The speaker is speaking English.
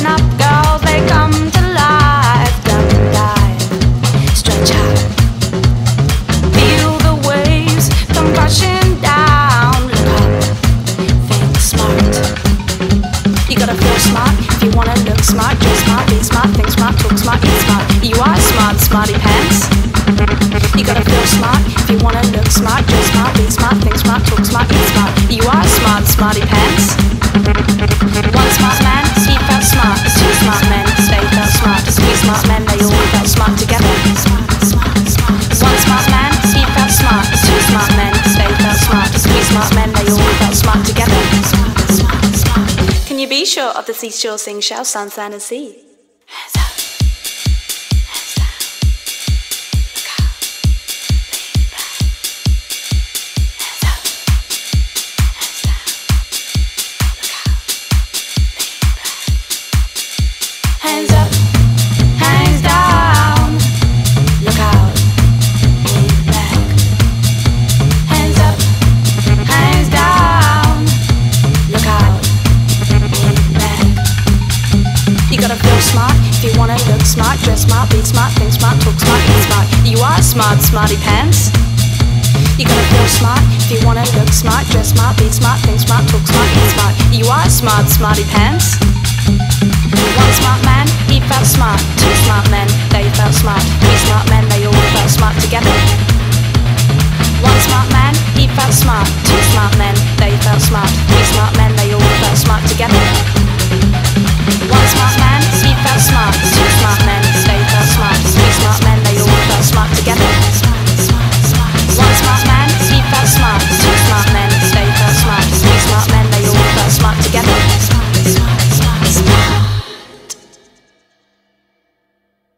up girls, they come to life. Duck and dive, stretch out. Feel the waves come crashing down. Look up, think smart. You gotta feel smart if you wanna look smart. Dress smart, be smart, think smart, talk smart, eat smart. You are smart, smarty pants. You gotta feel smart if you wanna look smart. Dress smart, be smart, think smart, talk smart, eat smart. You are smart, smarty pants. One smart man, he felt smart. Two smart men, they felt smart. Three smart men, they all felt smart together. One smart man, he felt smart. Two smart men, they felt smart. Three smart men, they all felt smart together. Can you be sure of the seashore, sing, shell, sun, sand and sea? Hands up, hands down. Look out, lean back. Hands up, hands down. Look out, lean back. Hands up, hands down. Look out, lean back. Hands up, hands down. Look out, lean back. You gotta feel smart if you wanna look smart. Dress smart, be smart, think smart, talk smart, eat smart. You are smart, smarty pants. You gotta feel smart if you wanna look smart. Dress smart, be smart, think smart, talk smart, eat smart. You are smart, smarty pants. One smart man, he felt smart. Two smart men, they felt smart. Three smart men, they all felt smart together. One smart man, he felt smart. Two smart men, they felt smart. Three smart men, they all felt smart together. One smart man, he